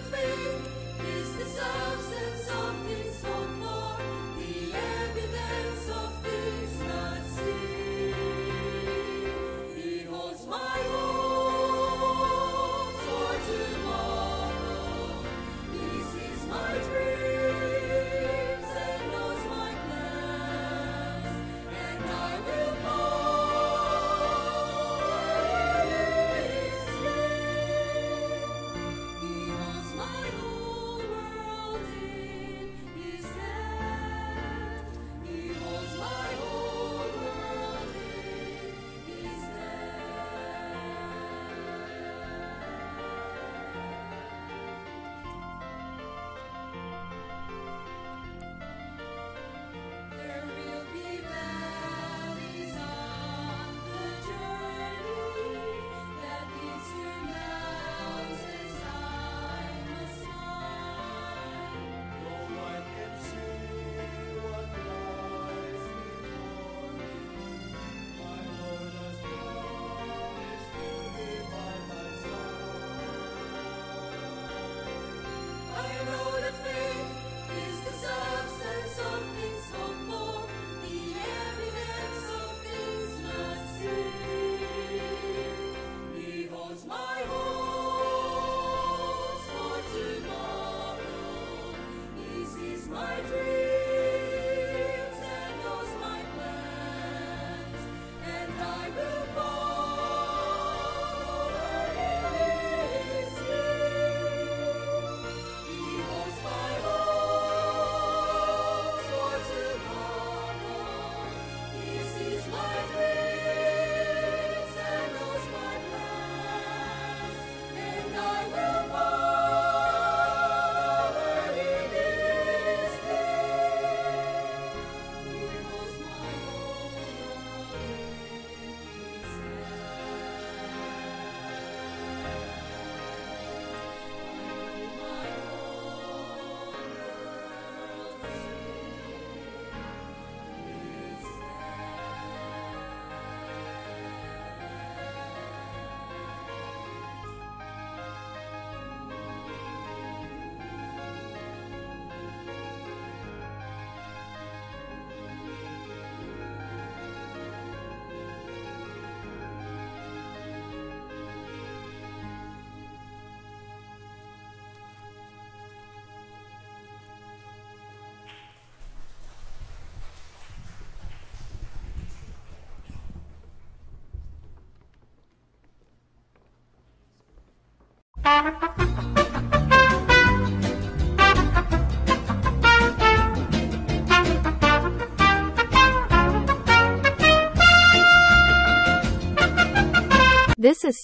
This is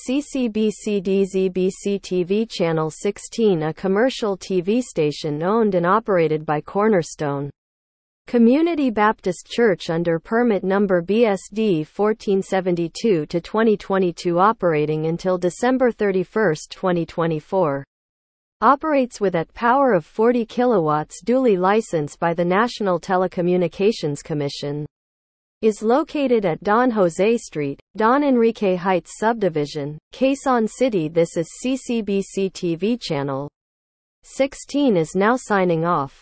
CCBC-DZBC TV Channel 16, a commercial TV station owned and operated by Cornerstone Community Baptist Church under permit number BSD 1472 to 2022, operating until December 31, 2024. Operates with a power of 40 kilowatts, duly licensed by the National Telecommunications Commission. Is located at Don Jose Street, Don Enrique Heights Subdivision, Quezon City. This is CCBC TV Channel 16 is now signing off.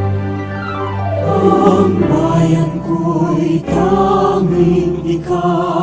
Ang bayan ko'y tanging ikaw.